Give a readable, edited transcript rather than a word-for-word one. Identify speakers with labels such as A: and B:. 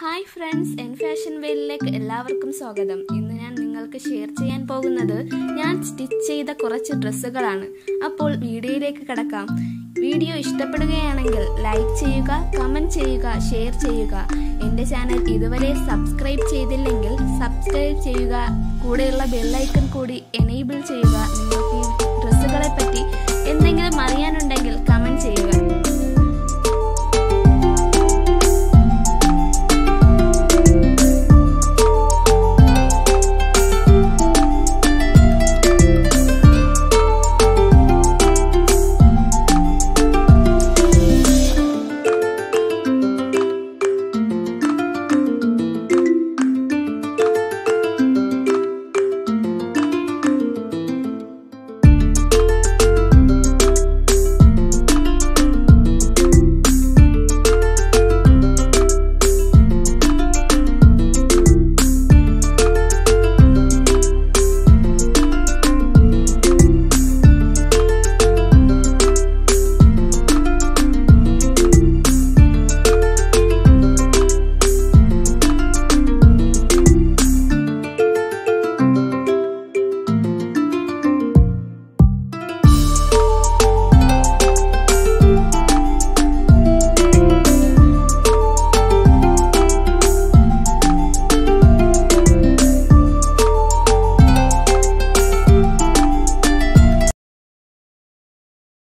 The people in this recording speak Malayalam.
A: ഹായ് ഫ്രണ്ട്സ്, എൻ ഫാഷൻ വേലിലേക്ക് എല്ലാവർക്കും സ്വാഗതം. ഇന്ന് ഞാൻ നിങ്ങൾക്ക് ഷെയർ ചെയ്യാൻ പോകുന്നത് ഞാൻ സ്റ്റിച്ച് ചെയ്ത കുറച്ച് ഡ്രസ്സുകളാണ്. അപ്പോൾ വീഡിയോയിലേക്ക് കടക്കാം. വീഡിയോ ഇഷ്ടപ്പെടുകയാണെങ്കിൽ ലൈക്ക് ചെയ്യുക, കമൻറ്റ് ചെയ്യുക, ഷെയർ ചെയ്യുക. എൻ്റെ ചാനൽ ഇതുവരെ സബ്സ്ക്രൈബ് ചെയ്തില്ലെങ്കിൽ സബ്സ്ക്രൈബ് ചെയ്യുക. കൂടെയുള്ള ബെല്ലൈക്കൺ കൂടി എനേബിൾ ചെയ്യുക. നിങ്ങൾക്ക് ഈ ഡ്രസ്സുകളെ പറ്റി എന്തെങ്കിലും അറിയാനുണ്ടെങ്കിൽ